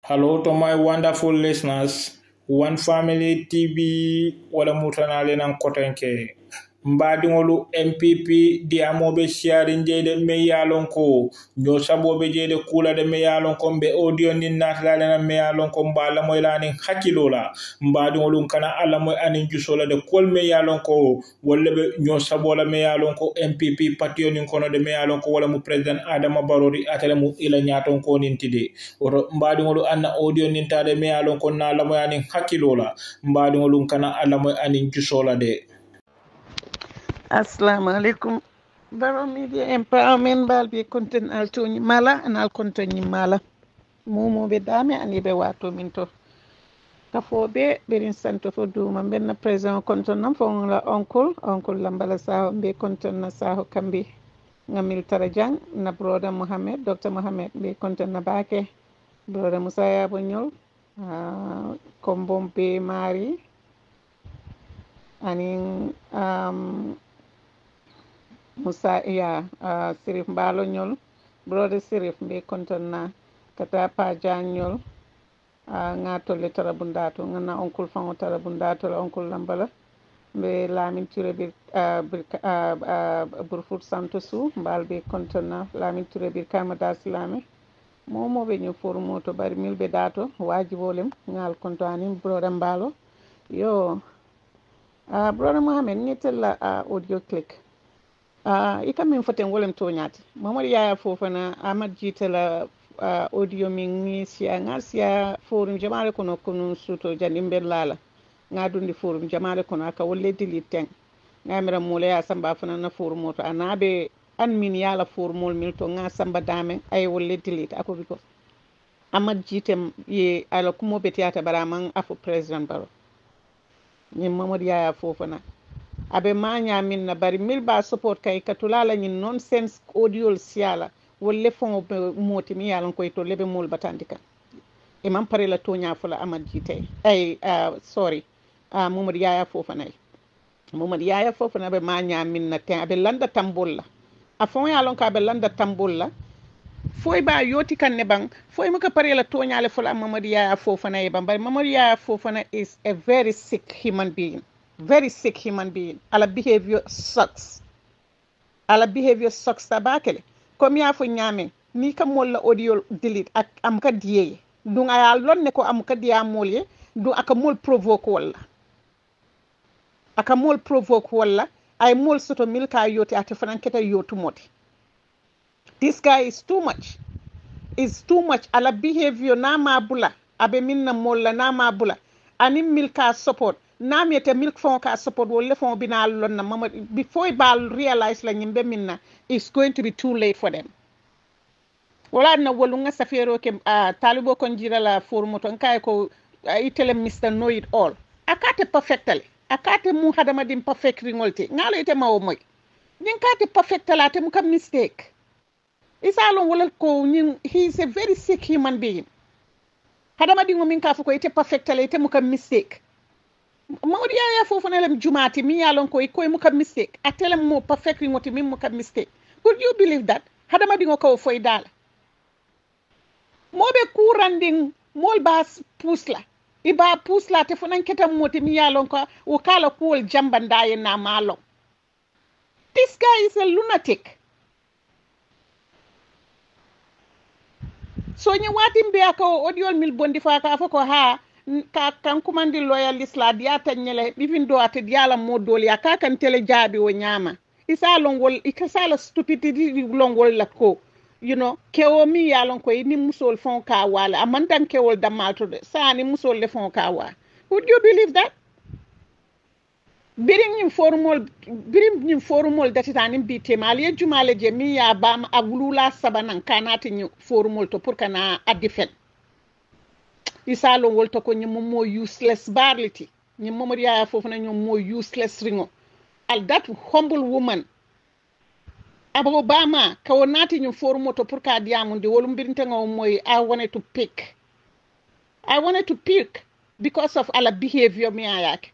Hello to my wonderful listeners. One Family TV wala mutanale nan kotenke. Mbadiŋolu MPP diamobe siyarin jeyde me yalon ko nyo sabobe jeyde kula de me yalon ko be audio nin natlale na me yalon ko mbala moy lanin hakilola mbadiŋolu kana alla moy anin jusola de kol me yalon ko wala be nyo sabola me yalon ko MPP patio nin kono de me yalon ko wala mu president Adama Barrow atele mu ila nyaton ko nin tide oto mbadiŋolu anna audio nin tade me yalon ko na alla moy anin hakilola mbadiŋolu kana alla moy anin jusola de. Assalamu alaikum. Barrow Media Empowerment balbi konten altoñi mala an al kontoñi mala momoɓe dame aniɓe wato min to kafoɓe ɓerin santo fo duma benna président konton nam fonla oncle lambala saho mbe konton na saho kambi ngamil tara jang na broda mohamed docteur mohamed mbe konton na bake broda moussa yabo ñol kombom be mari anin Musa Sirif Mbalo ñol brother Sirif mbe konton na kata pa janyol nga tolle tarabundato ngana oncle fango tarabundato oncle lambala mbe lamin ture bir burfut santosu mbal be konton na lamin ture bir kamada silame momo be ñu formoto bari milbe dato wajibolem ngal kontani brother Mbalo yo brother Mohamed ñetella audio click ika min foten wolem toñati Mamadou Yaya Fofana Amad Jitala audio min ngi siya nga siya forum jamale kono kono suto jandi mbellala nga dundi forum jamale kono aka wolle diliten nga mira mule ya samba fana na forum moto anabe an min yala forum milto nga samba dame ay wolle dilite ako biko Amad Jitem ye ala kumo betiata baraman afu president Barrow ni Mamadou Yaya Fofana abe manya min na bari mil ba support kay katulala nyin nonsense audio siala wolle fon moti mi yalan koy to lebe mol batandika e man pare la tonya fula Amad Jite ay sorry Mamadou Yaya Fofana be manya min na ten abe landa tambolla afon yalan ka be landa tambolla foy ba yoti kan ne bang foy maka pare la tonya le fula Mamadou Yaya Fofana e bang bari Mamadou Yaya Fofana is a very sick human being. Our behavior sucks tabakele comme ya fo nyame ni ka molla audio delete ak am ka diye dunga ya lonne ko am ka diya molye du aka mol provoke walla ay mol soto milka yoti ate fanan keta yotu moti. This guy is too much ala behavior na mabula abe minna molla na mabula ani milka support namiyete milk fon ka support wolle fon binal lonna mama before bal realize la nyimbe minna it's going to be too late for them wala na wolu nga safero ke talibo kon jira la formo ton kay ko itele Mr. Know It All akate perfectly akate mu hadama dim perfect ringolti ngalo ite mawo moy nin kate perfectly te mu kam mistake isalon wala ko nin he is a very sick human being hadama dingo min ka fu ko ite perfectly te mu kam mistake Mamadou Yaya Fofana lem jumati mi yalon koy muka mistake atelem mo perfect ngoti mi muka mistake. Could you believe that? Hadama dingo ko foy dal. Mobe kuranding mol bas pusla. Iba pusla te funan ketam moti mi yalon ko o kala kool jambandaye na malo. This guy is a lunatic. So nyi watim be ako audio mil bondi fa ka fako ha ka kan kumandi loyalist la diata nyele bifin do ate diala modol ya ka kan tele jaabi o nyama isa longol ikasala stupidity longol la ko you know kewo mi ya lon ko ni musol fon ka wala amandan kewol damalto de sa ni musol le fon ka wa would you believe that birin nim formol datitani bite mali jumale je mi ya bam agulula sabanan kanati ni formol to pour kana adifet isalon wolto ko nyum mo useless barlity nyum Mamadou Yaya Fofana nyum mo useless ringo al that humble woman abo Obama ka wonati nyum formoto pour ka diamundi wolum birinte ngo moy I wanted to pick because of ala behavior mi ayak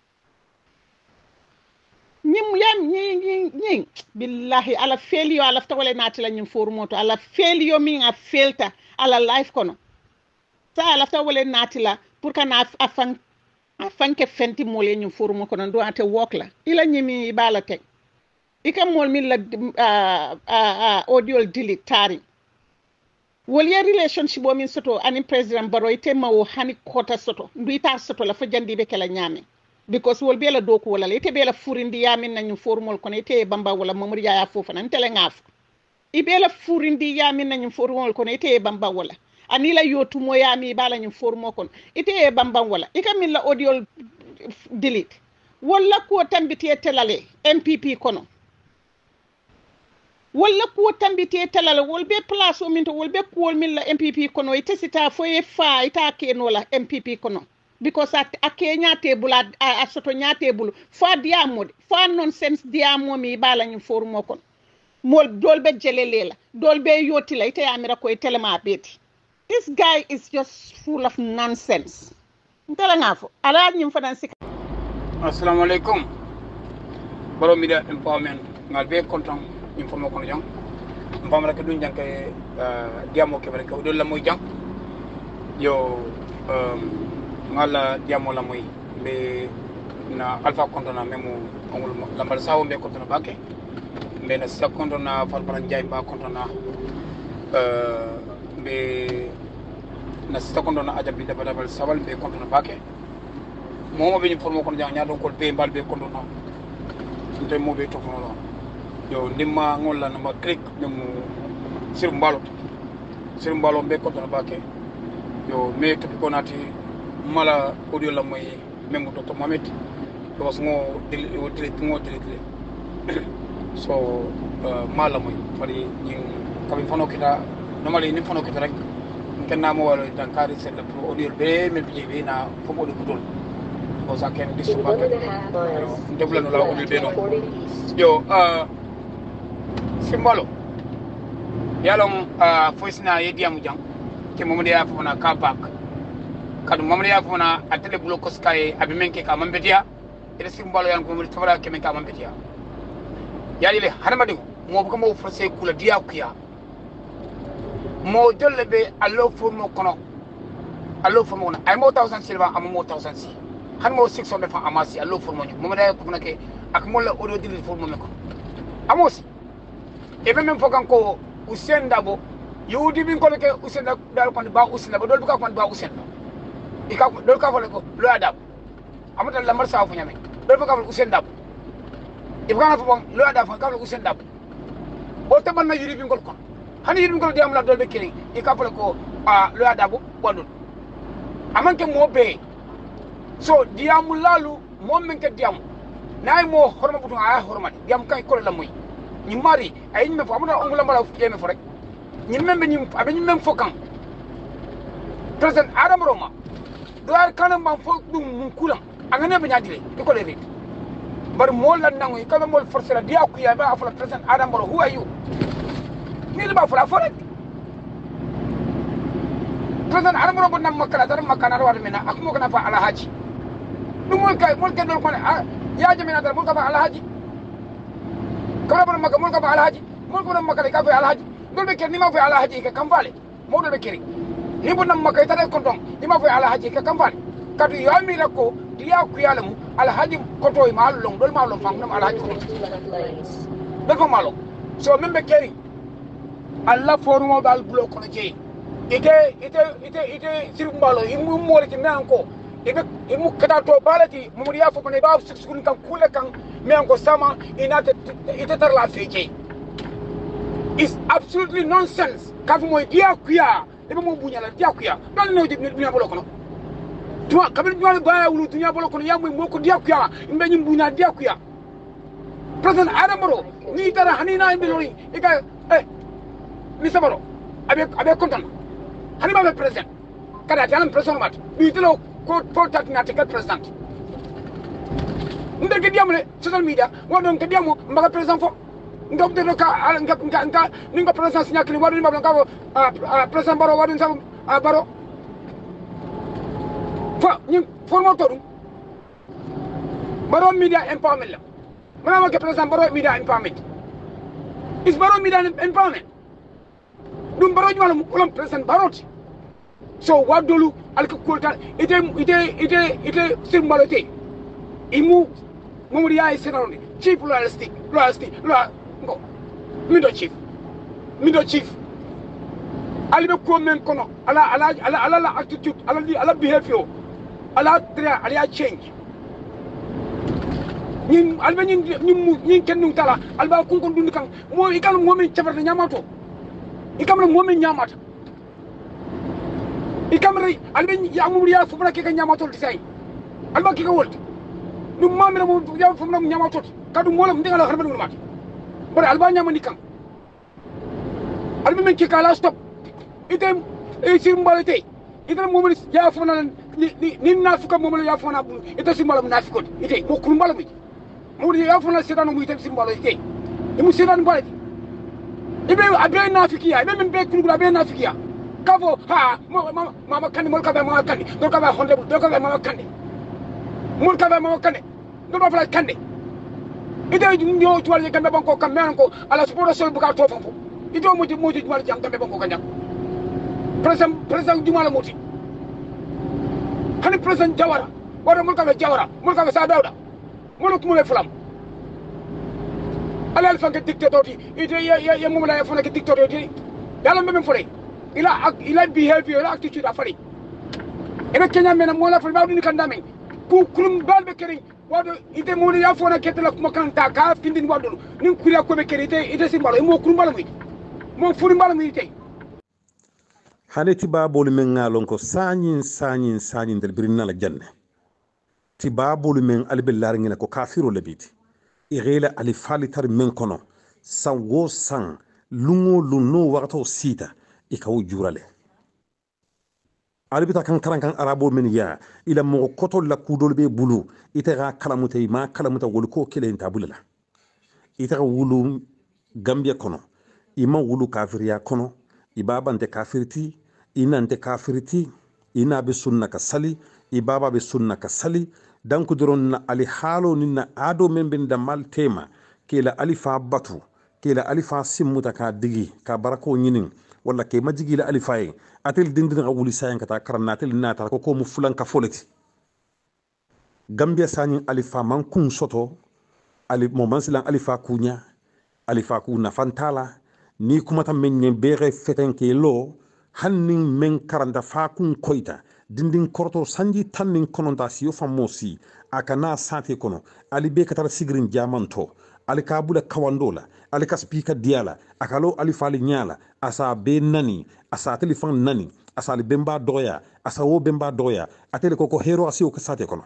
nyum yam nyi billahi ala failure ala ftawale nati la nyum formoto ala failure mi nga felta ala life kono sa la ta wole natila pour kana afanke fenti mole ñu forum ko non do ate wok la ila ñimi bala tek ikam mol min la audio delete tari wol ya relationship o min soto ani president baro ite mawo hani kota soto nduita soto la fa jandi be kala nyame because wol bela doku wala ite bela furindi yamin nañu formol kono ite bamba wala mamur ya fofu nan tele ngaf ibela furindi yamin nañu formol kono ite bamba wala anila yotu mo yami bala ñu formo kono ite bamba wala ikamin la audio delete wala ko tambiti telale MPP kono walla ko tambite talala wolbe place o min to wolbe ko min la MPP kono ite sita foye fa ita keno la MPP kono because at akenya table a soto nya table fa diamode fa nonsense diamo mi bala ñu forumo kono mol dolbe jelelela dolbe yoti la ite amira ko telema beti this guy is just full of nonsense ntala ngafo ala ñim fadan sik assalamu alaikum baro media empowerment ngal be content informo kono jang mbam rek duñ jank diamo ke rek do la moy jang yo ngala diamo la moy be na alpha kontona memo amul lambal sawo be kontona bakke be na sa kontona fal baran jay ba kontona be na sa kontona ajabi da badal sawal be kontona bakke momo be informo kono jang nyaado ko be mbal be kontona nte mo be to kono yo ndimma ngolla no ma click nemu sirumbalo be ko tan baake yo me to ko nati mala audio la moy memu to Mohamed do was ngo delete so mala moy fari ñing kam fono kita normally ni fono kita rek kenna mo wala tan kari c'est le pro audio be me bi na fo mo do ko ko sa ken disu baake ndebla no la audio be no yo simbalo yalong foisna yediamu jang ke momode ya fona ka bak kadu momode ya fona atele bulo koskaye abi menke ka mambetia ede simbalo yan ko mo tawra ke men ka mambetia yalile hanamadi mo ko mo forse kula dia kuya mo jolle be allo formo kono ay mo 1000 silva am mo 1000 si han mo 600 fa amasi allo formo ñu momode ya ko fona ke ak mo la audio dil formo me ko amosi ebe men fokan ko Usain Dabo yudi bin ko ke Usain dal ko ba Usain Dabo dol bu ka ko ba Usain ika dol ka fole ko lo adab amata lamar sa fu nyame dol bu ka fole Usain Dabo ibana fu bon lo adab ka fole Usain Dabo bo te man na yudi bin ko hani yudi bin ko diam la dol be kiri ika fole ko lo adab bodul amanke mo be so diamu lalu mo men ke diam nay mo horma butu ay horma diam kay ko la muy ni mari ay ñi me fo amuna ongula mala yeme fo rek ñi membe ñi abe ñi mem fo kan president adam roma do ar kanam bam fo dum mun kulam angane be ñadile ko le ri bar mo la nangu ka be mol forcer dia ku ya ba afla president adam baro who are you ni ba fo la fo rek president adam roma nam makala dar makana rawat mena ak mo kana fa ala haji dum mol kay dol ko ya jamina dar mol ka fa ala haji kala bar maka mulka ba alhaji mulko nam maka ka fa alhaji dol be ker ni ma fa alhaji ka kamfale mo dol be keri ni bo nam maka ta ko don ni ma fa alhaji ka kamfale kadu yami rakko diya ku yalamu alhaji ko toy ma long dol ma long fam nam alhaji ko dol ko malo so membe keri alla formo dal bulo ko je ite sirumbalo imu mole ti nanko imu kada to balati mo ya fo ko ne ba sukun kan kule kan me anko sama inate ite tar la feke is absolutely nonsense kafu moy dia kuya e mo bunyala dia kuya dal no dunya bolo kono to kabir dunya ba wulu dunya bolo kono ya moy moko dia kuya imbe nyim bunya dia kuya president adamoro ni tara hanina imbe lori ika ni sabaro abe kontan hani ba president kada tan president mat bi telo ko tat na te president ndeke diamle social media wodon ke diamo mbaga president fo ngam de ka nga ninga president nyakli wadu mabla ka president baro wadu sam baro fo ni formo to baro media empowerment la mana ke president baro media empowerment is baro media empowerment dum baro jwala mu president baroti so wadolu alka kolta ite simbalote imu momuri ya senarone chief loyalty ngo mindo chief alibe ko men kono ala attitude ala behavior ala tra ala change ñin alba ñin kennu tala alba kun kon dundi kan mo ikal mo men chabarta nyamato ikam mo men nyamata ikam ray alba ya mo ya fu brake kan nyamato disay alba ki ka wolti dum mamira mo ya fu nam nyamato kadu mo la ndingala xarba dum mat bare alba nyamani kan alba men ki kala stop item e simbalete item mo men ya fu na ni nafuka mo men ya fu na bu ite simbalam nafikot ite mo kulumbalam mo ya fu na sedano mu item simbalo ite imu sedano balati ibe abe nafikiya ibe men be kulugula be nafikiya kavo ha mama kandi mol kabe mama kandi do kabe honde do kabe mama kandi mol kabe mama kandi do do fala kandi ite ndio tuwale kambe banko kambe ko ala sport sol buka to fofo ite mo tuwale jam kambe banko kanyam president jumala moti hani president jawara wala mol kabe sa dawda mol ko mo fulam ala alfa ke dictateur ite ya mo la ya fona ke dictateur yalla mbem fore ila behavior ila attitude afari ina kenya mena mo la fa bawdu ni kandame ku kulum balbe keri wado ite mo ya fona ke tela kuma kanta ka findin wado ni kuriya ko be keri ite simbalo mo kulum balo mo furi balo mi ite hane tibabolu men ngalon ko sanyin del birina la janne tibabolu men albillahi ngina ko kafiru labiti irela alifali tar men kono sango sang lungo lunno waqto sita ikaw jurale albita kan karan arabo men ya ila mo koto la kudol be bulu itara kalamute ma kalamuta wol ko kelen tabulala itara wulu gambia kono ima wulu kafiriya kono ibabante kafirti inante kafirti ina be sunna ka sali ibaba be sunna ka sali danku doron na ali halo ninna ado memben da mal tema kila alifa batu kila alifa simmuta ka digi ka barako nyinin wala ke majigi la alifa yi atel dindin ga wuli sayan ka ta karna tel nata ko mu fulan ka foleti gambia sanin alifa man kun soto ali mo mansilan alifa kunya alifa ku na fantala ni kuma ta men bere feten ke lo hannin men karanta fa kun koita dindin korto sanji tannin kononta siyo famosi akana sate kono ali be katar sigrin jamanto ali kabula kawandola ali ka speaker diala akalo ali fali nyala asa be nani asa telefon nani asa ali bemba doya asa wo bemba doya atele koko hero asiyo ka sate kono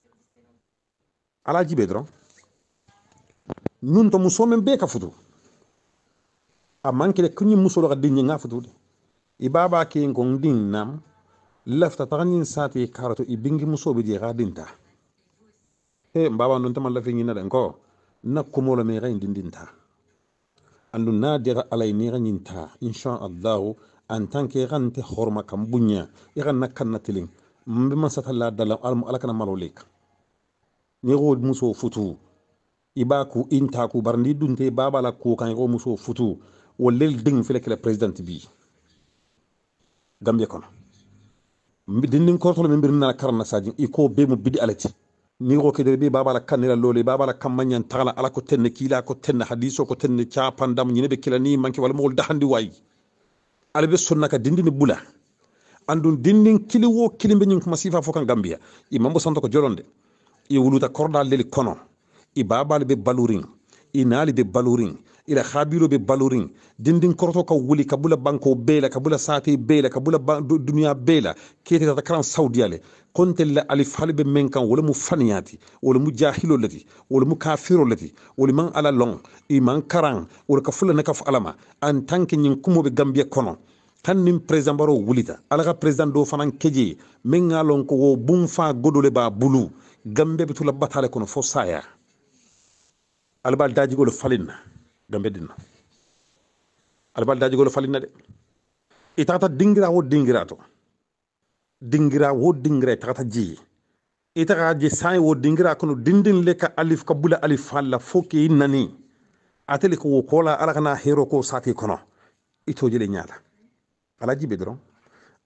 ala jibe dron nun to musomen be ka futu amanke le kunyi musolo ga dinni nga futu ibaba ke ngong din nam lafta taganin sati karato ibingi musobe di gadinta he mbaba non tamal lafi ngina den ko na kumolo me ga indinta andu na dira alay ni ga nyinta insha Allah en tant que gante horma kam bunya igan nakkan tilin mbe man satalla dala alakana malolik ni go muso futu ibaku inta ku barndi dunte baba la ko kan go muso futu wolel ding fele ke president bi gambia kono dindin kortolo min birna karna sajin iko be mu bidi alati ni go ke be baba la kanira lole baba la kamanyan tagala ala ko tenne kila ko tenne hadiso ko tenne cha pandam nyine be kila ni manki wala mo dahandi way albe sunnaka dindin bula andun dindin kili wo kilimbe nyum ko masifa fokan gambia imambo santo ko jolonde i wuluta korda leli kono i baba be balurin inali be balurin ila khabiro be balurin dindin korto ka wuli kabula banko bela kabula sati bela kabula dunya bela kete ta karan saudiale kontella alif halbe menkan wala mu faniyati wala mu jahilo lati wala mu kafiro lati wala man ala long iman karan wala ka fula naka alama en tanke nyin kumo be gambia kono hannim president baro wulita ala ka president do fanan keje men ngalon ko wo bum fa godole ba bulu gambe be tula batale kono fo saya albal daji gol falinna gambe dinna albal daji gol falinna de itata dingira wo dingirato dingira wo dingira itata ji itaka ji sai wo dingira kono dindin leka alif kabula alif halla foki nani ateli ko kola ala kana hero ko sati kono ito jele nyaala ala jibe dron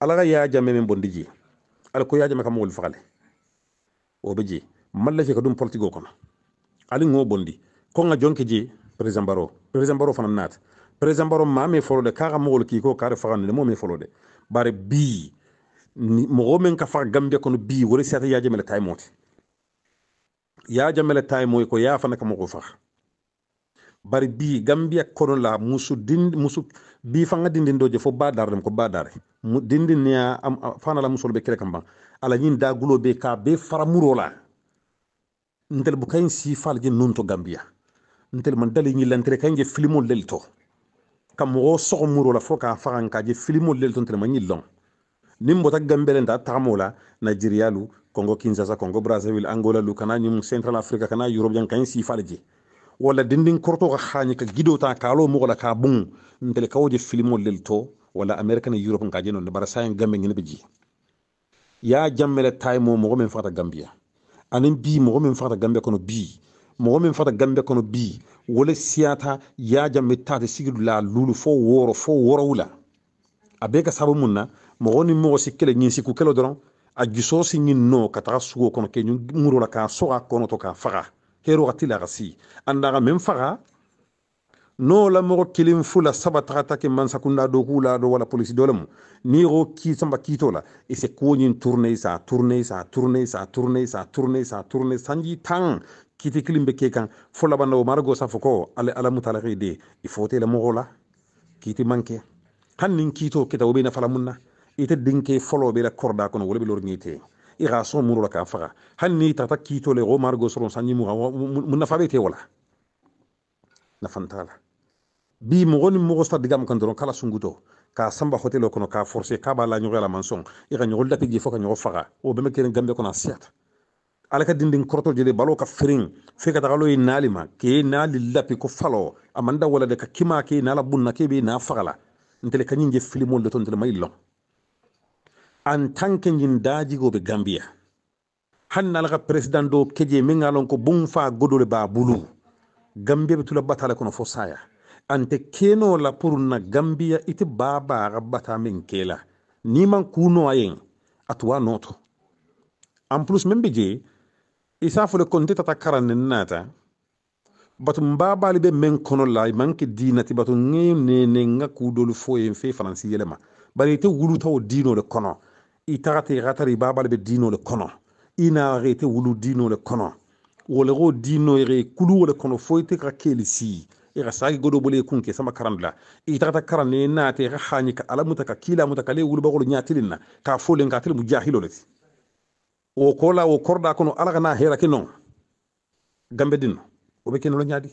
alaga ya jame men bondiji ala ko ya jame kam wol fakale o beji malla je ko dum politigo kono ali ngo bondi ko nga jonke ji président baro fanan nat président baro ma me folo de ka mo wol ki ko kare fagan ne mo me folo de bare bi mo men ka fa gambe kono bi wala seta ya jame le tay moti ya jame le tay moy ko ya fa naka mo ko fa bari bi gambia kono la musu bi fa nga dindin doje fo badar dem ko badare mu dindin ya am fana la musul be kere kamba ala nyin da gulo be ka be fara murola ntel bu kayn si fal je nunto gambia ntel man dali nyi lantre kayn je filimo lelto kam mo so murola fo ka faran ka je filimo lelto ntel man nyillon nimbo ta gambele nda tamola nigeria lu congo kinshasa congo brazzaville angola lu kana nyum central africa kana europe jan kayn si fal je wala dindin korto ka khani ka gidota kalo mo la ka bun ntel ka woje filimo lelto wala american europe ka je non bara sayen gambe ngene be ji ya jammele taymo mo men fata gambia anin bi mo men fata gambia kono bi mo men fata gambia kono bi wala siata ya jamme tata sigidu la lulu fo woro wula abeka sabu munna mo woni mo sikele nyin siku kelo doron a giso singin no kata sugo kono ke nyum muro la ka soga kono to ka faga hero atila gasi andara men faga no la mo kilim fula sabata ta ke man sakunda do kula do wala police dolem ni ro ki samba kito la e se ko nyin tourner sanji tang kiti kilimbe ke kan fola bando margo sa foko ala mutalaqi de il faut te la mogola kiti manke hannin kito kita obina fala munna ite dinke folo be la korda kono wala be lor ngite i ga so muru la ka faga hanni tata kito le ro margo so sanji munna fa be te wala na fantala bi mo goni mo sta digam kan doron kala sunguto ka samba hotel kono ka forcer ka ba la nyoro la manson i ga nyoro lappi foka nyoro faga o be me ken gambe kono asiata ala ka dindin korto jele balo ka firin fe ka tagalo yi nalima ke nali lappi ko falo amanda wala de ka kima ke nala bunna ke be na fagala ntele kanyin je filimo le ton tele maylo en tant que nyin daji go be gambia hanna la president do keje me ngalon ko bum fa godole ba bulu gambia be tula batala kono fo saya ante keno la pour na gambia ite baba rabata men kela ni man kuno ayen atwa noto en plus même beje isa fo le konte tata karan nata batu mbaba libe men kono la manke dinati batu ne nga kudol fo en fe franci yelema bari te wulu taw dino le kono itarate ratari baba libe dino le kono ina rete wulu dino le kono wole go dino ere kulu le kono fo ite ka kelisi ira sagi godo bole kunke sama karandla itarata karane na te khani ka alamuta ka kila mutaka le wulu bagolo nyatilinna ka fo le ngatil mujahilo le o kola o korda kono alaga na hera kenon gambe dinno o be kenolo nyaadi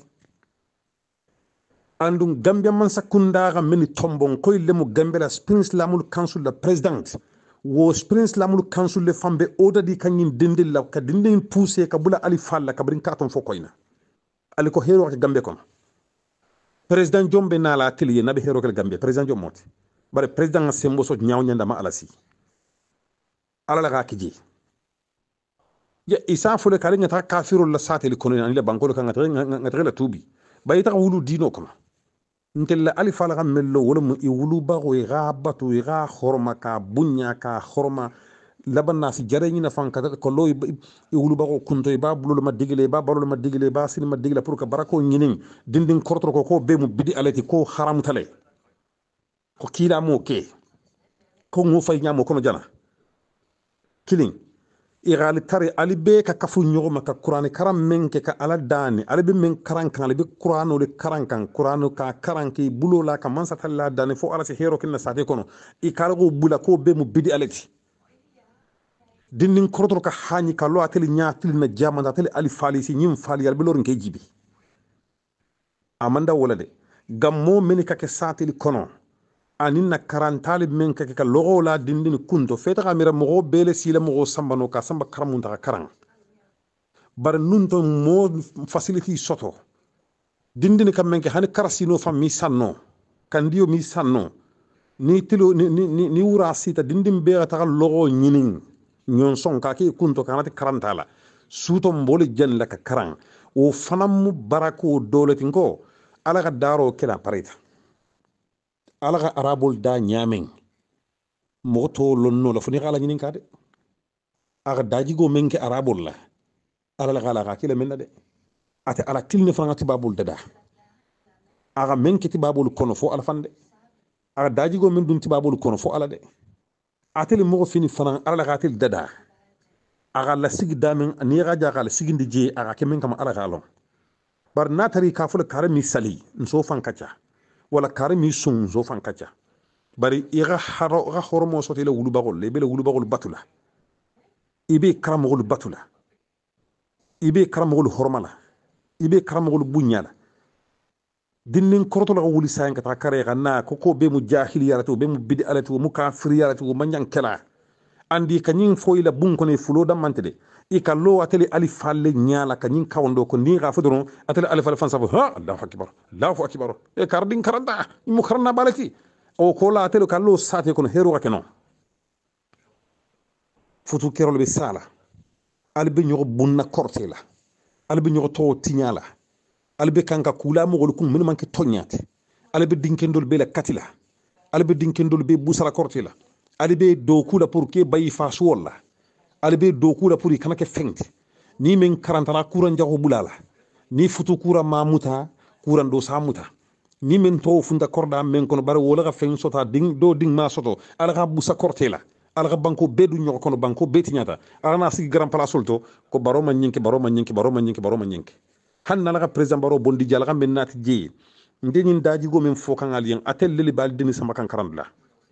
andum gambia man sakunda ga meni tombon koy lemu gambela springs lamul council la president wo springs lamul council le fambe oda di kanyin dindil la ka dindin pousser ka bula ali falla ka brin katon fo koyna ali ko hero ka gambe kono president jombe na la atelier na be hero ka gambe president jomoti bare president sembo so nyaaw nyanda ma alasi ala la ga kiji ya isa fule kare ngata kafiru la sateli kono ni le bankolo kan ngata la tubi bayita wulu dino kono ntella ali fala ga mello wala mu wulu ba go gabatu ga khorma ka bunya ka khorma labanna si jare ni na fanka ko lo wulu ba go kunto ba bulu ma digile ba sin ma digile pour que barako nyinin dindin korto ko be mu bidi alati ko haram tale ko kila mo ke ko ngo fay nyamo kono jana killing igali tari ali be ka kafu nyogo maka qur'ani karam men ke ka ala dani ali be men karan kan ali be qur'ano le karan kan qur'ano ka karan ki bulo la ka man satalla dani fo ala se hero kin na sate kono i kalago bula ko be mu bidi alati dindin korotoro ka hani ka lo ateli nyaatili na jamanda ateli ali fali si nyim fali yal be lorin ke jibi amanda wala de gammo men ka ke sateli kono anin na karantali men ka ka logo la dindin kunto feta ka mira mo bele sila mo sambano ka samba karamunta ka karang bar nunto mo facility soto dindin ka men ka hani karasino fam mi sanno kandio mi sanno ni tilo ni wura sita dindin be ta logo nyinin nyon son ka ki kunto kanati karantala suto mbole jen la ka karang o fanam barako doletingo ala ga daro kila parita alaga arabol da nyamen moto lonno la funi xala ñinin ka de aga daji go menke arabul la ala la xala ka kila menna de ate ala tilne fanga tibabul dada aga menke tibabul kono fo ala fande aga daji go men dun tibabul kono fo ala de ateli mo fini fana ala ka tel dada aga la sigi damen ni ga jaga la sigi ndije aga kemen kama ala galon bar natari ka fula kare mi sali nso fankacha wala kare mi sun nso fankacha bari iga haro ga hormo sote le wulu bagol le bele wulu bagol batula ibe karamogol batula ibe karamogol hormala ibe karamogol bunyala dinnin korto la wuli sayan ka kare ga na ko be mu jahiliya to be mu bidi alati mu kafiriya to manyan kala andi kanyin foyila bun ko ne fulo da mantede ikallo ateli alif falle nyala kanyin kawndo ko ni ga fudron ateli alif falle fan sabu ha Allahu akbar e kardin karanda mu karna balati o ko la ateli kallo sate ko heru ga kenon futu kerol be sala albe nyogo bunna kortela albe nyogo to tinyala albe kanka kula mo gol kum min manke tonyate albe dinkendol be la katila albe dinkendol be busala kortela albe do kula pour que bayi fasu wala albe do kula pour kana ke fengti ni men karantara kuran jago bulala ni futu kura mamuta kuran do samuta ni men to funda korda men kono bare wala ga feng sota ding do ding ma soto ala ga busa kortela ala ga banko bedu nyoko kono banko beti nyata ala na sigi grand place solto ko baro man nyinki hanna la ga president baro bondi jala ga men nati je ndenin daji go men fokan alien atel lili bal dini sama kan karandla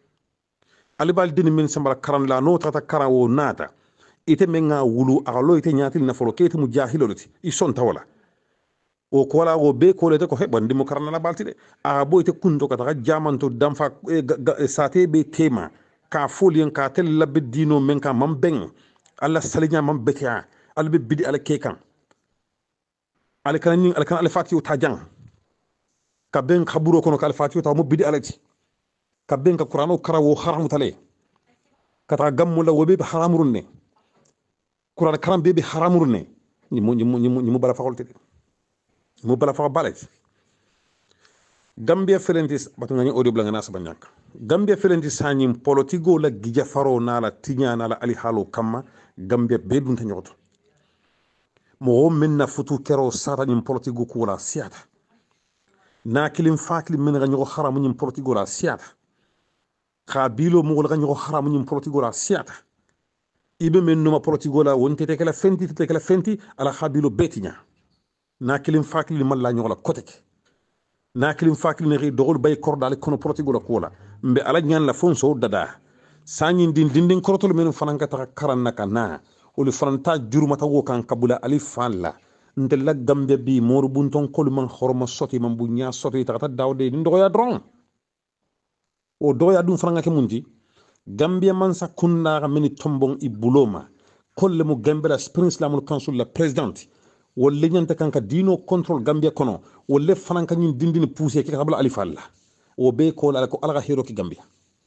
alibal dini min sambara karan la no tata karan wo nata ite menga wulu agalo ite nyati na folo kete mu jahiloloti ison tawala o kola go be ko lete ko hebandi mo karan la balti de a bo ite kundo kata jamanto damfa sate be tema ka folien ka tel labbe dino men ka mam beng alla salinya mam betia albe bidi ala kekan ala kan ala fatiyo tajang ka ben khaburo kono ka ala fatiyo ta mo bidi alati kabben ka qur'ano karawo haramu tale kata gammu la wobe haramurunne qur'an karam bebe haramurunne ni mo bala fakolte mo bala fa balet gambia felentis batu ngani audio blanga na sabanyak gambia felentis sanyim politigo la gija faro nala tinya nala ali halu kamma gambia be dun tanyoto mo minna futu kero sata nyim politigo ko la siata na kilim fakli min nga ñoko haramu nyim politigo la siata kabilo mo wala ganyo haramu nyim politigo la siata ibe men no ma politigo la wonte te kala fenti ala kabilo betinya na kilim fakli man la nyola koteke na kilim fakli ne ri dogol bay kordal kono politigo la kola mbe ala nyan la fonso dada sanyin din kortol men fananka ta karan naka na oli faranta jurumata wo kan kabula ali falla ndella gambe bi moru bunton kol man horma soti man bunya soti ta dawde ndo ya dron o doya dum franga ke munti gambia man sa kunna ga mini tombon ibuloma kolle mu gambia spring islamul council la president wolle nyanta kanka dino control gambia kono wolle franka nyin dindini pousser ke kabla ali falla o be ko la ko alga hero ki gambia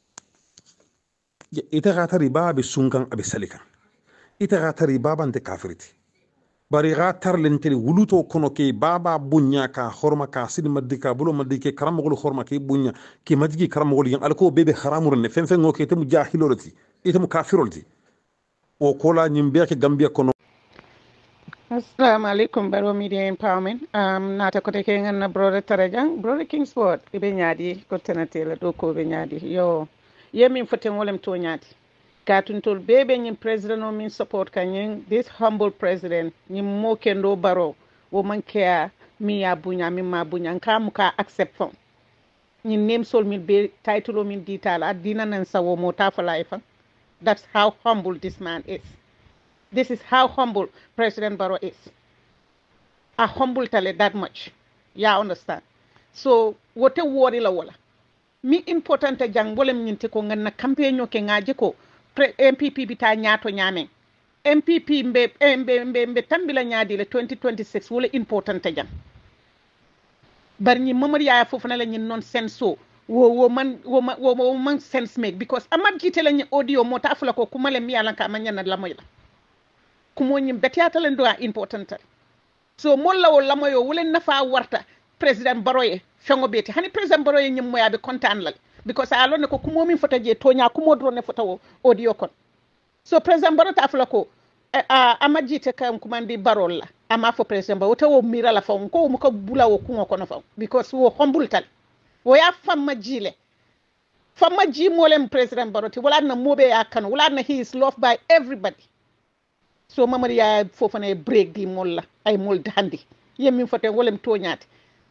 ita ga tari babe sunkan abi salika ita ga tari babante kafiriti bari ga tarlenteli wuluto kono ke baba bunya ka horma ka sidi madika bulo madike karamogol horma ke bunya ke majigi karamogol yan alko bebe haramur ne fen ngoke te mu jahilolati ite mu kafirolti o kola nyimbe ke gambia kono. Assalamu alaikum baro media empowerment nata ko te ke nganna brother tarajang brother Kingsport be nyaadi ko tenatela do ko be nyaadi yo yemin foten wolem to nyaadi katuntol bebe nyim president o min support kanyen this humble president nyim mo kendo baro wo man care mi ya bunya mi ma bunya kam ka accept fam nyim nem sol min be title o min dital adina nan sawo mo tafala ifa that's how humble this man is. This is how humble President Barrow is. A humble tale that much. Yeah, understand. So wote worry la wala mi important jang bolem nyinte ko nganna campaign ke ngaji ko MPP bita nyaato nyame MPP mbe tambila nyaadi le 2026 wala important jang bar ñi mamar yaaya fofu na la ñi non senso wo man sense make because amad jite la ñi audio mo tafula ko kuma le mi yalla ka man ñana la moy la kumo ñi betiata len do important so mo lawo la moyo wulen nafa warta president Baroye fengo beti hani president Baroye ñi moya be content la because I alone ko kumo min fota je tonya kumo drone fota wo audio kon so president Barrow ta fala ko amaji te kam kumandi barol la ama fo president Barrow to wo mira la fa ko mo ko bula wo kumo kono fa because wo humble tal wo ya famma jile famma ji molem president Barrow ti wala na mobe ya kan wala na he is loved by everybody so mamari ya fofana break di molla ay mol dandi yemmin fote wolem toñaate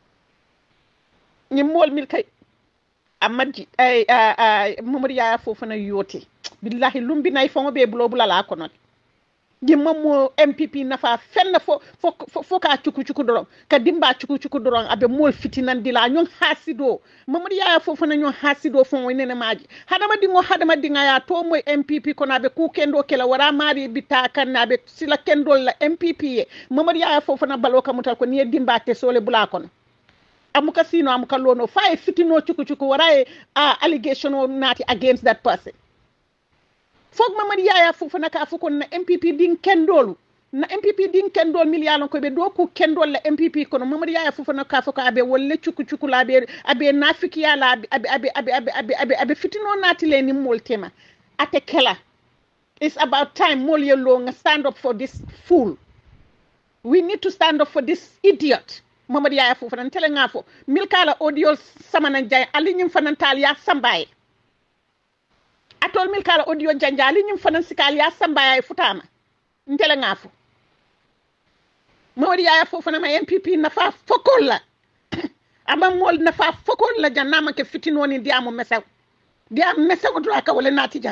ñi mol mil kay amadji ay mamari ya fofana yoti billahi lumbi nay fongo be bulo bulala ko non ñi mo MPP nafa fenn fo ka cuku doron ka dimba cuku doron abe mol fitinan dila ñon hasido mamari ya fofana ñon hasido fon wonene maaji hadama dinga ya to moy MPP ko nabe ku kendo kela wara mari bita kan nabe sila kendo la MPP ye mamari ya fofana baloka mutal ko ni dimba te sole bula kono amuka sino amuka lono fa fitino cuku wara allegation o nati against that person fog mamadi yaya fofana ka fukon na MPP din kendolu na MPP din kendol miliyalon ko be do ku kendol la MPP kono mamadi yaya fofana ka fuka abe wolle cuku la abe nafiki yala abe fitino nati le ni moltema ate kela it's about time mol yello nga stand up for this fool we need to stand up for this idiot mamadi yaya fofana tele ngafo milkala audio samana jay ali nyim fanantal ya sambaye atol mil kala audio janjali nyum fanan sikal ya samba ya futama ntele ngafu mawdi ya fofana ma MPP nafa fokol la ama mol nafa fokol la jannama ke fitinoni diamu mesew ko dra ka wala natija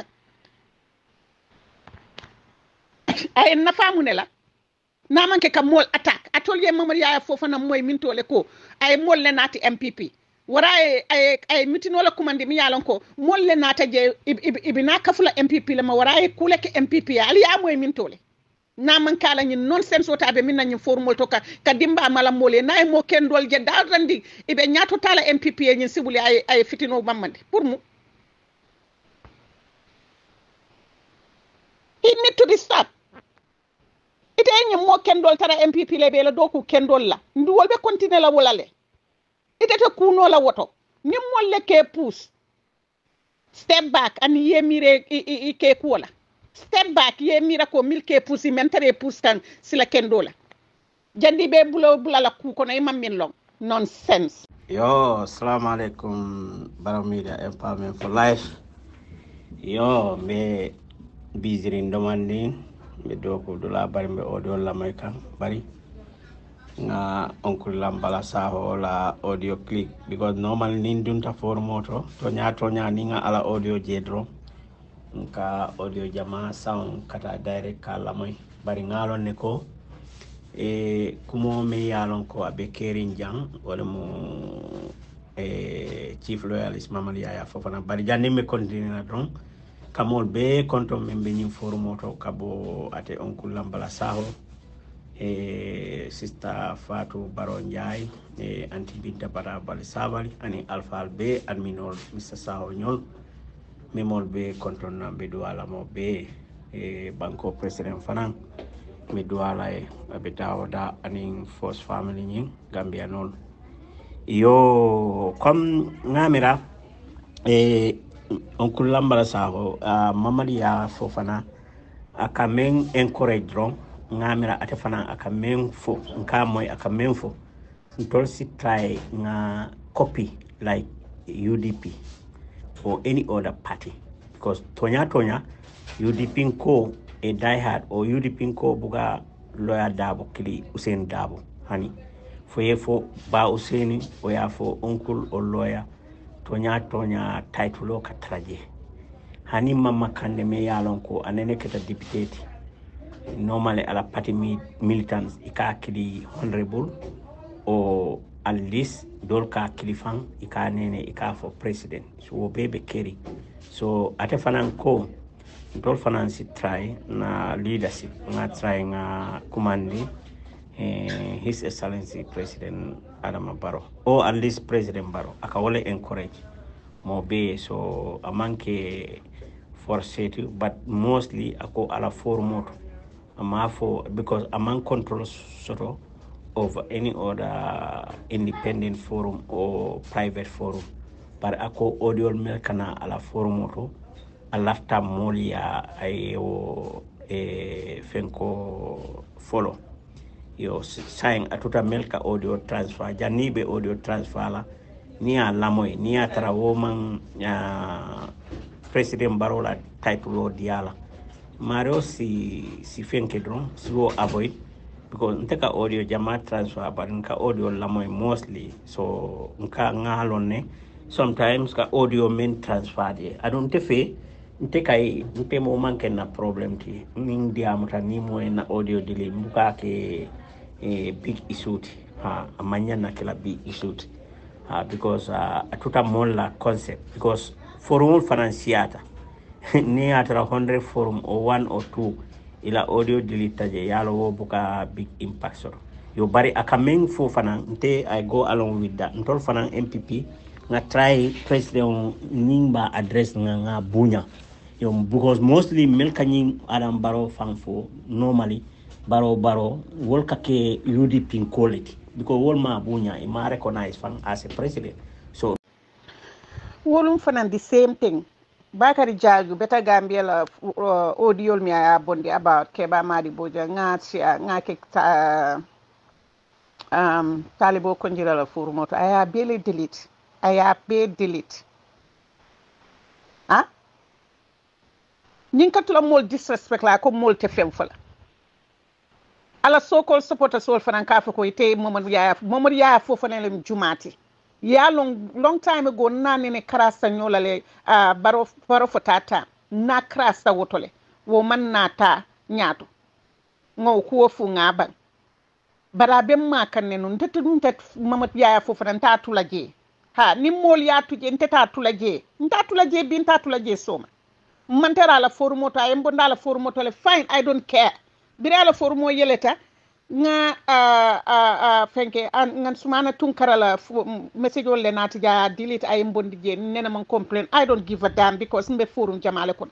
ay nafa munela namanke ka mol attack atol ye mamadi ya fofana moy min tole ko ay mol le nati MPP wara ay mitino la kumandi mi yalon ko molle nata je ibina kafula MPP la ma wara ay kule ke MPP ali ya moy min tole na man kala nyi nonsense wota be min nyi formol to ka dimba mala mole nay mo kendol je darandi ibe nyato tala MPP nyi sibuli ay fitino mamande pour mu it need to be stop ite nyi mo kendol tara MPP le be la doku kendol la ndu wolbe continue la wolale itete kuno la woto ni molle ke pousse step back and ye mire ke kuola step back ye mira ko mil ke pousse mentere pousse kan sila kendola jandi be bula la ku kono imam min long nonsense yo assalamu alaikum Barrow Media Empowerment for Life yo me bizirin domandi me doko dula bari me audio la may kan bari nga oncle lambala saho la audio click because normal nin dunta for moto to nya ni nga ala audio jedro nka audio jama sound kata direct kala moy bari ngalon ne ko kumo me yalon ko abe kerin jang wala mo chief loyalist mamali ya fofana bari jande me continue na don kamol be konto membe nyin for moto kabo ate oncle lambala saho sister Fatou Baro Ndiaye anti Binta Bara Bali Sabali ani Alpha Albe adminol Mr. Saho Nyol memol be kontona be duala mo be banko president fanan me duala be dawda ani force family nyin Gambia non yo comme ngamira oncle Lambala Saho mamadi ya fofana akamen encourage ron ngamira atefana akamen fo nka moy akamen fo ntol si try nga copy like UDP or any other party because tonya UDP ko a diehard or UDP ko buga lawyer Dabo kili Usain Dabo hani fo ba Usaini o ya fo uncle or lawyer tonya title ka traje hani mama kande me yalon ko anene keta deputy normally ala party militants ika kili honorable or at least dolka kilifang ika nene ika for president so bebe keri so ate fanan ko dol fanan si try na leadership nga try nga commandi his excellency president Adama Barrow or at least president Barrow aka wole encourage mo be so amanke forced but mostly ako ala formoto amafo because among control sort of any other independent forum or private forum par ako audio mel kana ala forum to alafta molia ayo fenko follow yo saying atuta melka audio transfer janibe audio transfer la ni a lamoy ni a tara woman president barola title diala mario si fenke dron si wo avoid because nteka audio jama transfer but nka audio lamoy mostly so nka ngalone sometimes ka audio men transfer de adon tefe nte mo manke na problem ti ning diamuta ni mo na audio dili mbuka ke big issue amanya na kila big issue because atuta mola concept because forum financiata ni atara 100 forum or 1 or 2 ila audio delete je yalo wo buka big impact so yo bari akameng fo fana nte I go along with that ntol fana MPP nga try president nimba address nga bunya yo because mostly melka nying Adam Barrow fo normally Barrow wolka ke UDP quality because wol ma bunya e ma recognize fan as a president so wolum fanan the same thing Bakari Jaju beta Gambia la audio mi aya bondi about Keba Madi Boja nga ke talibo konjira la furu moto aya be delete nyin katula mol disrespect la ko mol te fem fala ala so-called supporter sol fanan ka fa ko ite Momad Yaya fofu ne lem jumati ya long time ago nani ne krasa nyola le baro fotata na krasa wotole wo man nata nyato ngo ko fu ngaba bara be makane non tetu Momad Yaya fofu nan ta tulaje ni mol ya tuje ntata tulaje bin ta tulaje soma mantera la formoto ay mbonda la formoto le fine I don't care bira la formo yeleta nga fenke ngan sumana tunkara la message wala nati ja delete ay mbondi je nena man complain I don't give a damn because mbe forum jamale kon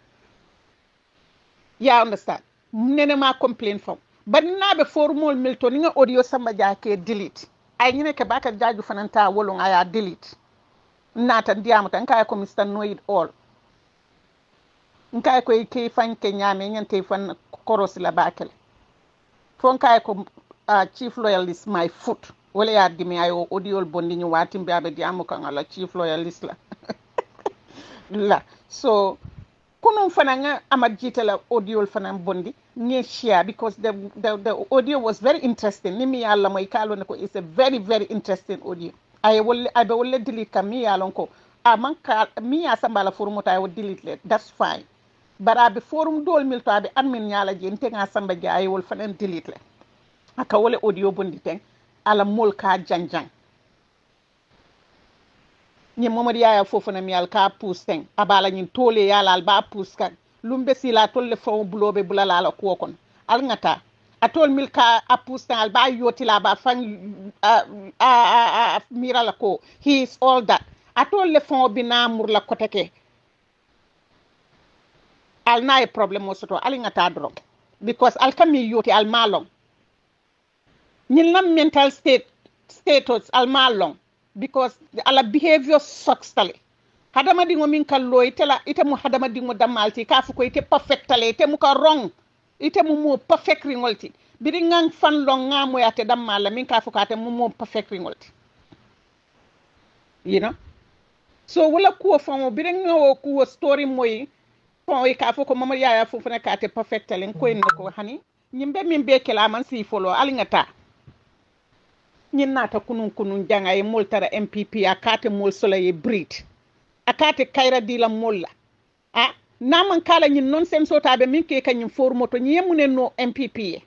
ya understand nena ma complain fam banna be forumol milto ni nga audio samba ja ke delete ay nyine ke baka jaaju fananta wolo nga ya delete nata ndiamu tan kay ko Mr. Know It All nkay ko ke fan ke nyame nyante fan koros la bakale fon kay ko chief loyalist my foot wala ya dimi ayo audio bondi ñu watim be abedi amuka ngala chief loyalist la so kunun fana nga amad jitala audio fana bondi nge share because the audio was very interesting nimi yalla moy kalo ne ko is a very very interesting audio ay wolle delete kam mi yalon ko man ka mi ya sambala forum ta ay delete le that's fine bara be forum dol milto abe admin nyala je nte nga samba je ay wol fana delete le aka wole audio bondi ten ala mol ka janjang ni Momad Yaya fofu na mi al ka pousse ten abala nyin tole yala al ba pousse kan lumbe sila tolle fo bulobe bulala la ko kon al ngata atol mil ka a pousse ten al ba yoti la ba fan mira la ko he is all that atol le fon bina mur la koteke al nay problem soto al ngata dro because al kami yoti al malong ñin lam mental status al malong because ala behavior sucks tale hadama dingo min kallo itela ite mu hadama dingo damalti ka fu ko ite perfect tale ite mu ka wrong ite mu mo perfect ringolti biri ngang fan long ngamo yate damala min ka fu ka te mu mo perfect ringolti you know so wala ko famo biri ngawo ko story moy fon ka fu ko Momad Yaya fu ne ka te perfect tale ko en ko hani ñimbe min be kala man si folo alingata ñin nata kunun janga e moltara MPP akate mol soleil brit akate kayra dila molla naman kala ñin non sen sotabe min ke kanyum formoto ñi yemune no MPP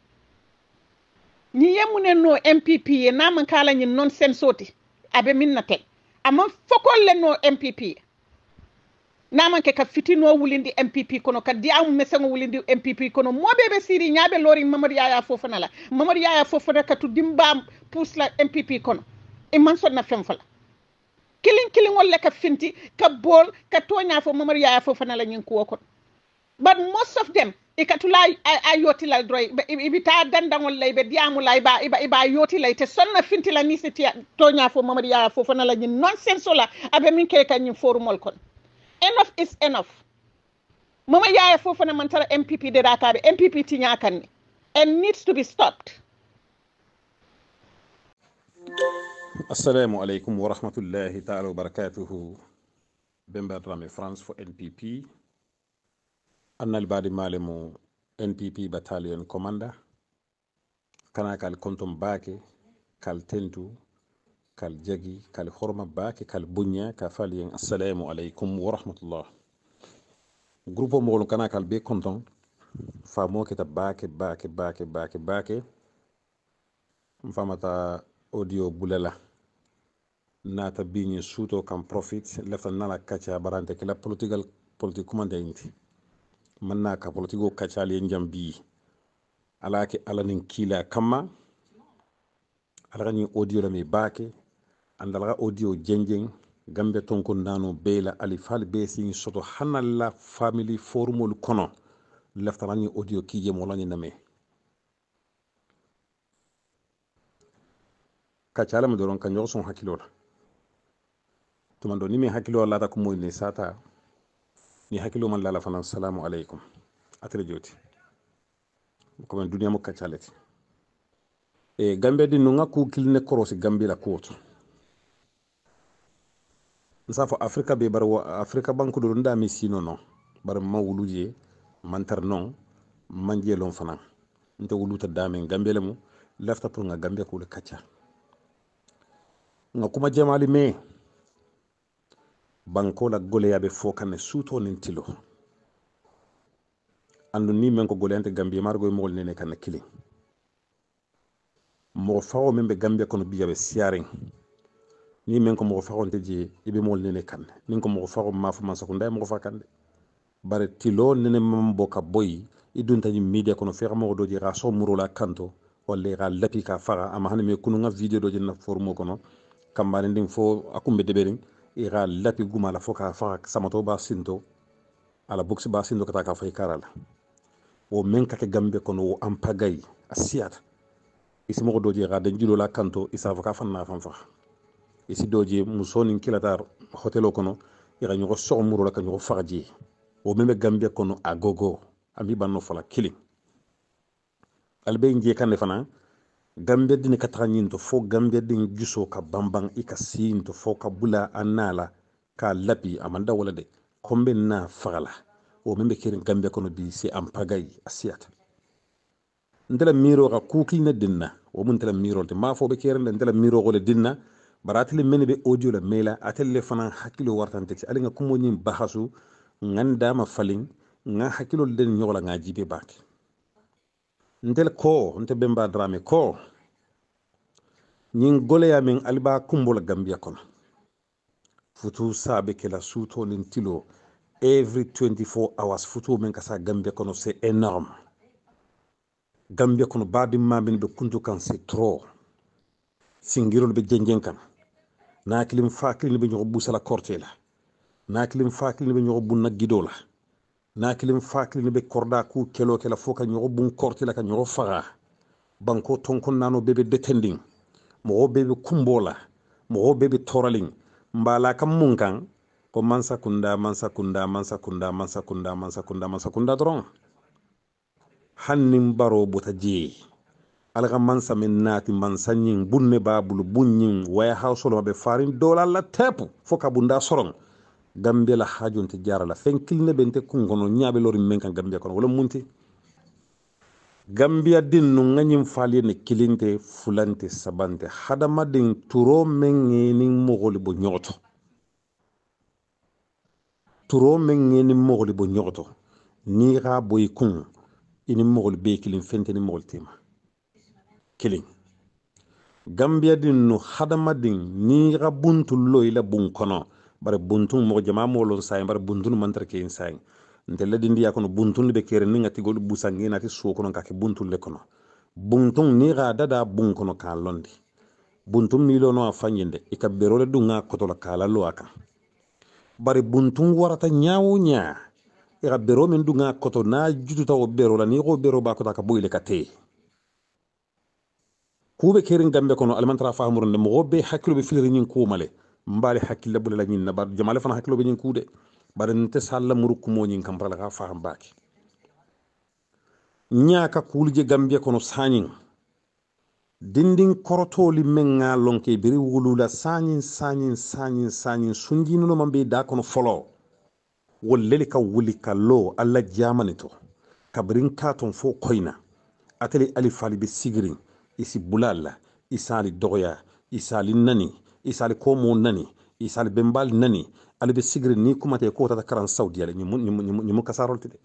naman kala ñin non sen soti abe min na tek amma fokol le no MPP naman ke ka fitino wulindi MPP kono ka diamu mesengo wulindi MPP kono mobebe siri nyaabe lori Momad Yaya fofana la Momad Yaya fofana ka tu dimba pousse la MPP kono e man sonna fem fala kilin wala ka finti ka bol ka tonya fo Momad Yaya fofana la nyin ko but most of them ikatula a yoti la droy ibita dandangol lay be diamu lay ba iba yoti lay te sonna finti la nisiti tonya fo mamadi ya fo fana la ni nonsense la abe min ke kan ni forumol kon enough is enough mama ya fo fana man tara MPP de Dakar MPP tinya kan and needs to be stopped. Assalamu alaikum wa rahmatullahi ta'ala wa barakatuhu. Bemba Drame France for NPP. Annal badi malemu NPP Battalion Commander. Kana kal kontum bake, kal tentu, kal jagi, kal horma bake, kal bunya, ka falien. Assalamu alaikum wa rahmatullah. Grupo molo kana kal be konton. Famo kita bake. Mfamata audio bulela. Nata bini suto kam profit lefta nala kacha barante kila politique kumande inti manna ka politiko kacha le njambi alake alanin kila kama alagani audio la mi bake andalaga audio jenjeng gambe tonko nano bela alifal be sin soto hanalla family forumul kono lefta nani audio kije molani name kacha la mdoron kanyo son hakilola tumando ni mi hakilo lata ko moy ni sata ni hakilo man lala fanan assalamu alaikum atre joti ko man duniya mo kacaleti e gambe di no ngaku kilne korosi gambe la koto nsafo afrika be bar afrika banku do nda mi sino no bar ma wuluje mantar non manje lon fanan nte wuluta dame gambe le mu lafta pour nga gambe ko le kacha nga kuma jamali me banko la gole yabe fokane suto nintilo andu ni men ko gole ante gambie margo mo nene kan kili mo fawo membe gambie kono biyabe siaring ni men ko mo fawo nteji ibe mo nene kan nin ko mo fawo mafu man sakunda mo fakande bare tilo nene mambo ka boy idunta ni media kono fera mo doji ra so muro la kanto wala ra lapi ka fara ama hanme kunu nga video doji na formo kono kambane ndim fo akumbe debering ira lapi guma la foka fa samato ba sinto ala box ba sinto kata ka fay karala o men ka ke gambe kono o ampagay asiat isi mo doji ra den jilo la kanto isa foka fanna fan fa isi doji musoni kilatar hotelo kono ira nyoko so muro la kanyo faji o meme gambe kono agogo ami banno fala kili albe nje kan fana gambe dini katanyinto fo gambe din giso ka bambang ika sinto fo ka bula anala ka lapi amanda wala de kombe na fagala o membe kirin gambe kono bi si ampagay asiat ndela miro ka kuki na dinna o mun tela miro te ma fo be kirin ndela miro gole dinna baratili meni be audio la mela atelle fana hakilo wartante ci alinga kumo nyim bahasu nganda ma falin nga hakilo den nyola nga jibe bak ndel ko nte Bemba Drame ko nyin gole ya min alba kumbola Gambia kono futu sabe ke la suto lintilo every 24 hours futu men kasa Gambia kono c'est énorme Gambia kono badi mamin be kuntu kan c'est trop singirol be jenjen kan na kilim fakil be nyobu busala kortela na kilim fakil be nyobu nagidola na kilim fakil be korda ku kelo kala foka nyobu kortela kan nyobu faga banko tonkon nano bebe detending mo bebe kumbola mo bebe toraling mbala kam munkan ko mansa kunda dron hannim baro bota je alga mansa min nati mansa nyin bunne babulu bunyin waya hawsolo be farin dola la tepu foka bunda soron gambe la hajonte jarala fenkilne bente kungono nyaabe lori menkan gambe kono wala munti Gambia din no nganyim fali ne kilinte fulante sabante hadama din turo mengeni mogoli bo nyoto ni ga boy kun ini mogol be kilin fente ni mogol tema kilin Gambia din no hadama din ni ga buntu loyla bun kono bare buntu mo jama mo lon say bare buntu mantar ke insay ndele dindi ya kono buntun be kere ninga tigol busangi nati so kono ka ke buntun le kono buntun ni ga dada bun kono ka londi buntun milo no afanyinde ikabberole dunga kotola kala lo aka bari buntun warata nyaawo nya ira bero men dunga koto na jututa o bero la ni go bero ba kota ka boyle ka te kube kerin gambe kono almantara fahamurunde mo be hakkilo be filri nyin ko male mbali hakkille bule la nyin na bar jamale fana hakkilo be nyin kude bar nte salla muruk mo nyin kam ka faham baki nyaaka kulje gambe kono sanyin dindin korotoli menga lonke biri wulula sanyin sunjino no mambe da kono folo wolleli ka wuli ka lo alla jamani to kabrin katon fo koyna ateli alifali be sigirin isi bulalla isali doya isali nani isali komo nani isali bembal nani ali be sigirin ni kuma te ko tata karan saudi ale nyimu kasarol tide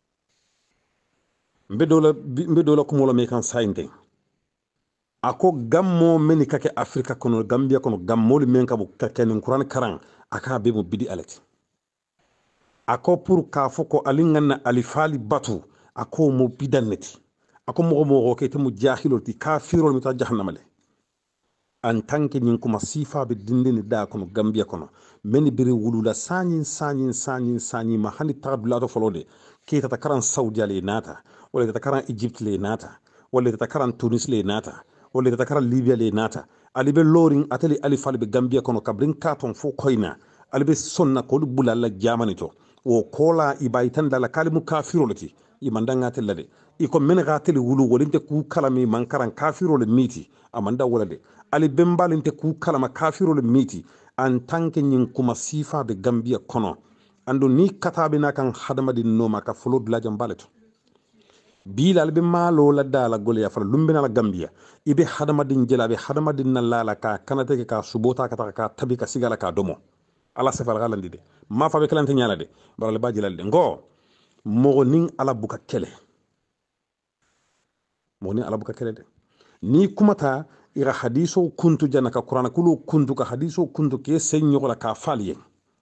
mbedola ko mola me kan sainte ako gammo meni kake afrika kono gambia kono gammoli men ka bu kaken quran karan aka be mo bidi alati ako pour ka foko alinganna alifali batu ako mo bidanneti ako mo ke temu jahiloti kafirol mi ta jahannamale en tanke nyin kuma sifa be dindini da kono gambia kono meni biri wulula sanyin ma hani tabla to folode ke ta karan saudi ale nata wala ta karan egypt le nata wala ta karan tunis le nata wala ta karan libya le nata ali be loring ateli alifali be gambia kono kabrin katon fo koyna ali be sonna ko bulalla jamani to o kola ibaitan dala kalimu kafirolati imandanga tellade iko men gateli wulu wolinte ku kalami mankaran kafirole miti amanda wolade ali bembalinte ku kalama kafirole miti en tanke nyin kuma sifa be gambia kono ando ni katabe na kan hadamadi no maka folo dula jambaleto bila albe malo la dala gole ya fala lumbina la gambia ibe hadamadin jelabe hadamadin nalala ka kanate ka subota ka tabi ka sigala ka domo ala sefal galandi de ma fa be kalante nyala de barale ba jilal de ngo mo nin ala buka kele mo nin ala buka kele de ni kumata ira hadiso kuntu janaka qur'ana kulu kuntu ka hadiso kuntu ke senyo la ka faliye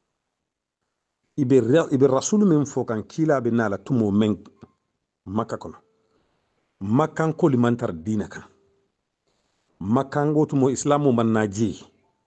ibe rasul men fo kan kila be nala tumo men makka kono makkan ko limantar dinaka makkango tumo islamu man naji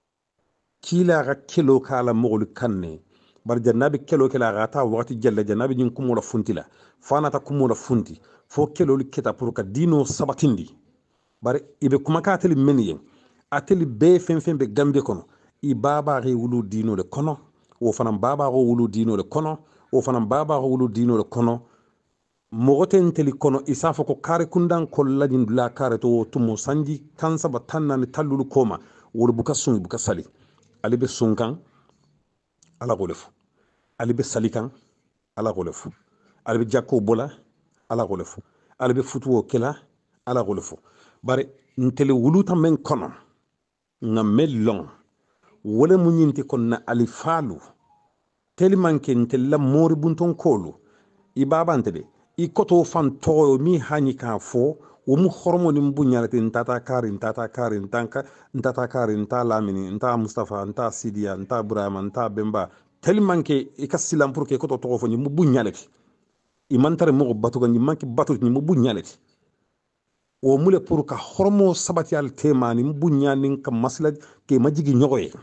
kila ga kelo kala mogol kanne bar jannabi kelo kala ga ta wakati jalla jannabi nyin kumo la funtila fana ta kumo la funti fo kelo liketa pour ka dino sabatindi bar ibe kuma ka teli menyen ateli be fen be gambe kono i baba re wulu dino le kono o fana baba ro wulu dino le kono o fana baba ro wulu dino le kono mogoten teli kono isafo ko kare kundan ko ladin dula kare to tumo sanji kansa batanna ni tallulu koma wol buka sun buka sali ali be sunkan ala golefu ali be salikan ala golefu ali be jakko bola ala golefu ali be futuwo kela ala golefu bare ntele wuluta men kono nga mellon wala munyinti konna ali falu teli manke ntella mori bunton kolu ibabante de ikoto fan toyo mi hani ka fo wo mu hormo ni mbunyalati ntata kari nta lamini nta mustafa nta sidia nta burama nta bemba tellement que ikasilam pour que koto to fo ni mbunyalati imantare mo batu ga ni manki batu ni mbunyalati wo mule pour ka hormo sabati al tema ni mbunyani ka masla ke majigi nyogoye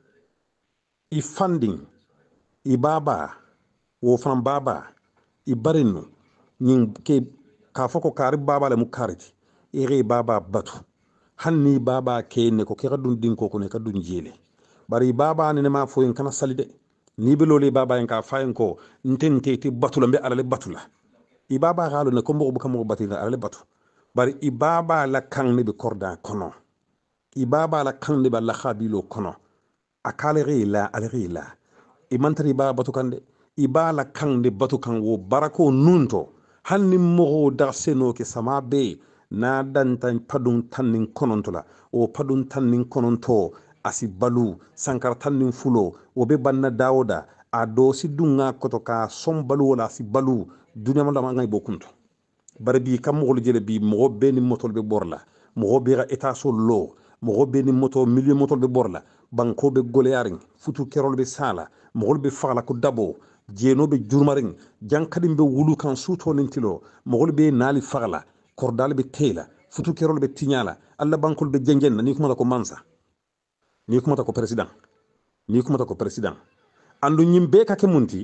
I funding I baba wo fam baba I barinu nyin ke ka foko kari baba le mukariti ire baba batu hanni baba ke ne ko kera dun din ko ne ka dun jele bari baba ne ma fo en kana salide ni be lole baba en ka fayen ko ntente ti batula be alale batula I baba halu ne ko mo buka mo batila alale batu bari I baba la kan ne be korda kono I baba la kan ne ba la khabilo kono akale rila ale rila I mantari baba batu kande I bala kan ne batu kan wo barako nunto hanni mo da seno ke sama be na dantan padun tannin konontola o padun tannin kononto asi balu sankar tannin fulo o be banna dawoda a do si dunga koto ka som balu wala si balu dunya ma ngay bokunto barbi kam mo jele bi mo be ni motol be borla mo be ga eta so lo mo be ni moto milieu motol be borla banko be goleyaring futu kerol be sala mo be fala ko dabo jeno be jurmaring jankadim be wulu kan suto nintilo mo be nali fagla kordal be tela futu kerol be tinyala alla bankol be jenjen ni kuma ko mansa ni kuma ko president ni kuma ko president andu nyimbe ka ke munti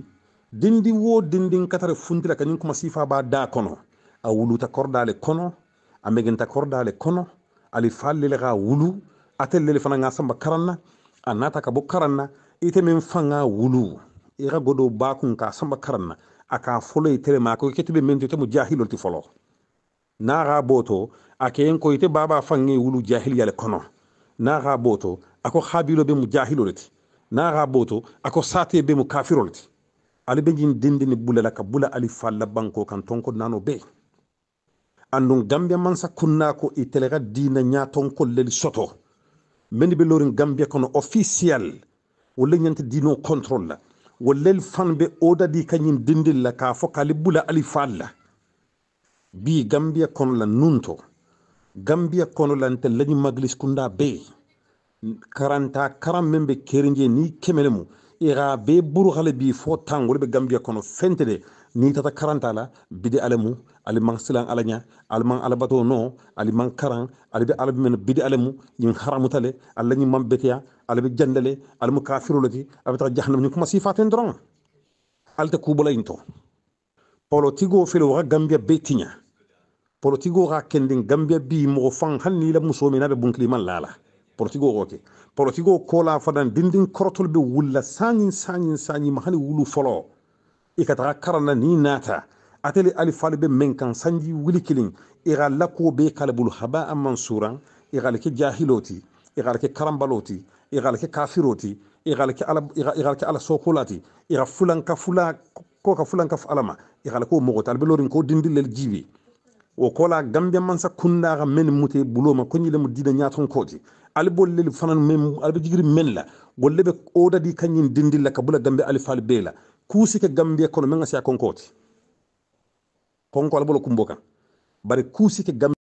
dindi wo dindin katare funtila kanin kuma sifa ba da kono a wuluta kordale kono a megenta kordale kono ali fallele ga wulu atellele fana nga samba karanna anata ka bo karanna ite men fanga wulu ira godo bakun ka samba karanna aka folo itere ma ko ketebe men to mu jahilol ti folo na ga boto aken ko ite baba fangi wulu jahil yale kono na ga boto ako khabilo be mu jahilolati na ga boto ako sate be mu kafirolati ali be jin dindini bula la ka bula ali falla banko kan tonko nano be andun gambia man sakunna ko itelega dina nyaton ko leli soto men be lorin gambia kono official wala nyanta dino control la wala fan be oda di kanyin dindil la ka fo kali bula ali falla bi gambia kono la nunto gambia kono la nte lañu maglis kunda be karanta karam membe kerinje ni kemelemu ira be buru xale bi fo tangol be gambia kono fentede ni tata karanta la bidi alemu ali man silan alanya alman alabato no ali man karan ali be alabi men bidi alemu yin haramutale alani man betia ali jandale al mukafirulati abata jahannam ni kuma sifaten dron alta kubula into politigo filo wa gambia betinya politigo ga kendin gambia bi mo fan hanni la muso mina be bunkli man lala politigo oke politigo kola fadan dindin korotol be wulla sanyin mahani wulu folo ikata karana ni nata ateli ali falbe menkan sanji wuli kilin ira lako be kalbul haba mansuran ira ke jahiloti ira ke karambaloti ira ke kafiroti ira ke ala sokolati ira fulan ka alama ira ko mogotal be lorin ko dindil jibi o kola gambia mansa kunda ga men mute buloma ko nyile mu dina nyaton koji ali bolle fanan men albe jigri men la golle be oda di kanyin dindil la kabula gambia ali fal bela kusi ke gambia kono men ngasi konkoti konko albolo kumboka bari kusi ke